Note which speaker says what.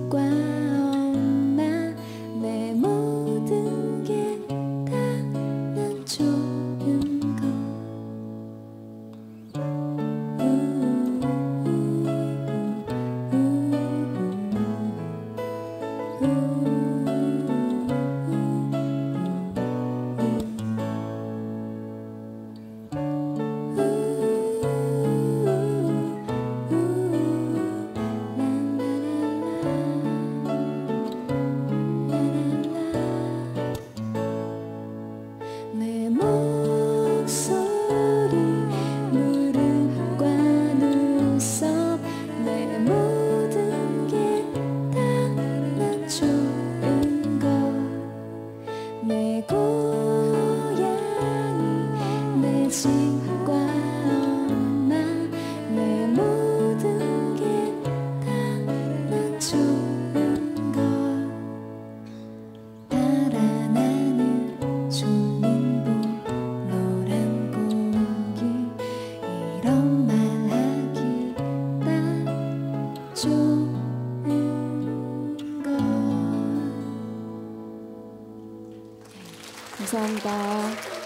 Speaker 1: 집과 엄마 내 모든 게 다 난 좋은 거. 내 목소리 무릎과 눈썹 내 모든 게 다 난 좋은 거. 내 고향이 내 집과 엄마 내 모든 게 다 난 좋은 거. 달아나는 노란 공기 이런 말하기 딱 좋은 거. 감사합니다.